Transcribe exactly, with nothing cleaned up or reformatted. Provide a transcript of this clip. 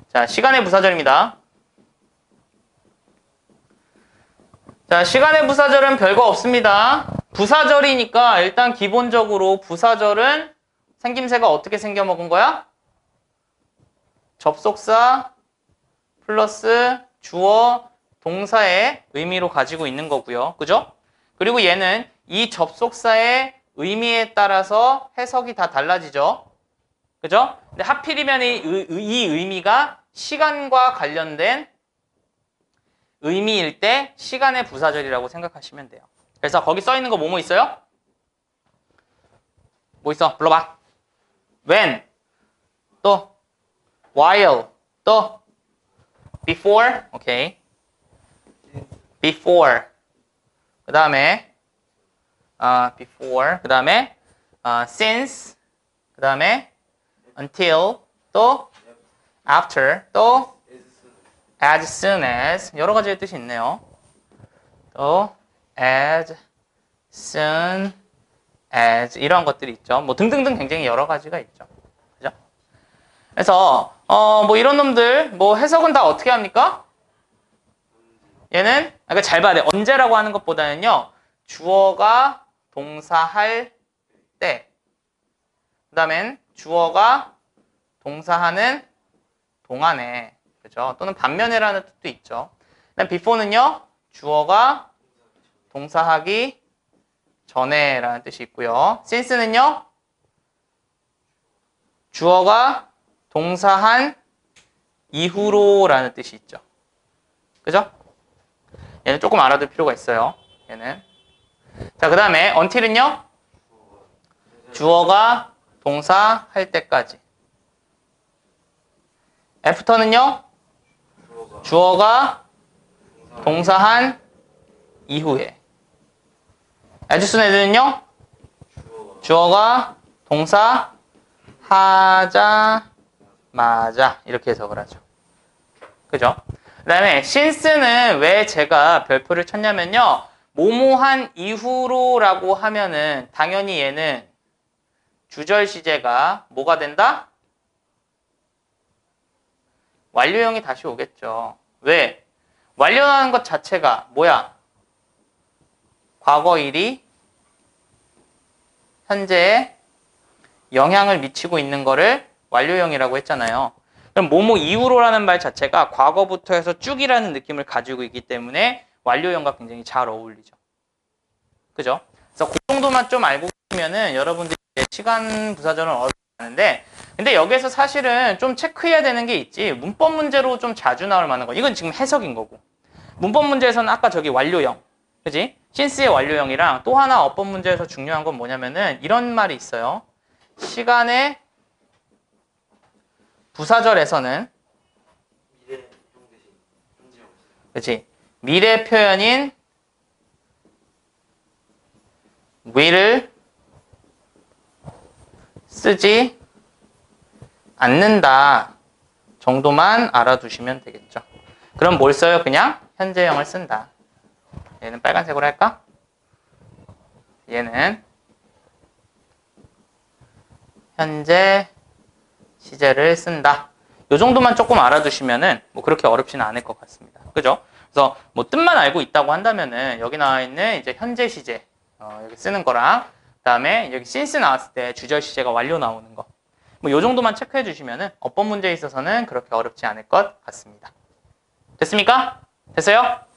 자, 시간의 부사절입니다. 자, 시간의 부사절은 별거 없습니다. 부사절이니까 일단 기본적으로 부사절은 생김새가 어떻게 생겨먹은 거야? 접속사 플러스 주어 동사의 의미로 가지고 있는 거고요. 그죠? 그리고 얘는 이 접속사의 의미에 따라서 해석이 다 달라지죠. 그죠? 근데 하필이면 이, 이 의미가 시간과 관련된 의미일 때 시간의 부사절이라고 생각하시면 돼요. 그래서 거기 써 있는 거 뭐뭐 있어요? 뭐 있어? 불러봐. when, 또 while, 또 before, 오케이. before, 그 다음에 uh, before, 그 다음에 uh, since, 그 다음에 until, 또 after, 또 as soon as, 여러 가지의 뜻이 있네요. 또 as soon as 이런 것들이 있죠. 뭐 등등등 굉장히 여러 가지가 있죠. 그죠? 그래서 어 뭐 이런 놈들 뭐 해석은 다 어떻게 합니까? 얘는 그러니까 잘 봐야 돼. 언제라고 하는 것보다는요. 주어가 동사할 때, 그 다음엔 주어가 동사하는 동안에, 그죠? 또는 반면에라는 뜻도 있죠. 그다음 before는요. 주어가 동사하기 전에라는 뜻이 있고요. since는요. 주어가 동사한 이후로라는 뜻이 있죠. 그죠? 얘는 조금 알아둘 필요가 있어요. 얘는. 자, 그 다음에 until은요. 주어가 동사할 때까지. after는요. 주어가 동사한 이후에. as soon as는요. 주어가 동사 하자마자 이렇게 해석을 하죠. 그죠? 그 다음에 since는 왜 제가 별표를 쳤냐면요. 뭐뭐한 이후로라고 하면은 당연히 얘는 주절 시제가 뭐가 된다? 완료형이 다시 오겠죠. 왜? 완료하는 것 자체가 뭐야? 과거일이 현재에 영향을 미치고 있는 거를 완료형이라고 했잖아요. 그럼 뭐뭐 이후로라는 말 자체가 과거부터 해서 쭉이라는 느낌을 가지고 있기 때문에 완료형과 굉장히 잘 어울리죠. 그죠? 그래서 그 정도만 좀 알고 계시면은 여러분들이 시간 부사절은 어렵지 않은데, 근데 여기에서 사실은 좀 체크해야 되는 게 있지. 문법 문제로 좀 자주 나올 만한 거. 이건 지금 해석인 거고. 문법 문제에서는 아까 저기 완료형. 그지? since의 완료형이랑 또 하나 어법 문제에서 중요한 건 뭐냐면은 이런 말이 있어요. 시간의 부사절에서는 그치? 미래 표현인 will을 쓰지 않는다 정도만 알아두시면 되겠죠. 그럼 뭘 써요? 그냥 현재형을 쓴다. 얘는 빨간색으로 할까? 얘는 현재 시제를 쓴다. 이 정도만 조금 알아두시면은 뭐 그렇게 어렵지는 않을 것 같습니다. 그죠? 그래서 뭐 뜻만 알고 있다고 한다면은 여기 나와 있는 이제 현재 시제 어, 여기 쓰는 거랑 그다음에 여기 since 나왔을 때 주절 시제가 완료 나오는 거. 뭐 이 정도만 체크해 주시면은 어법 문제에 있어서는 그렇게 어렵지 않을 것 같습니다. 됐습니까? 됐어요?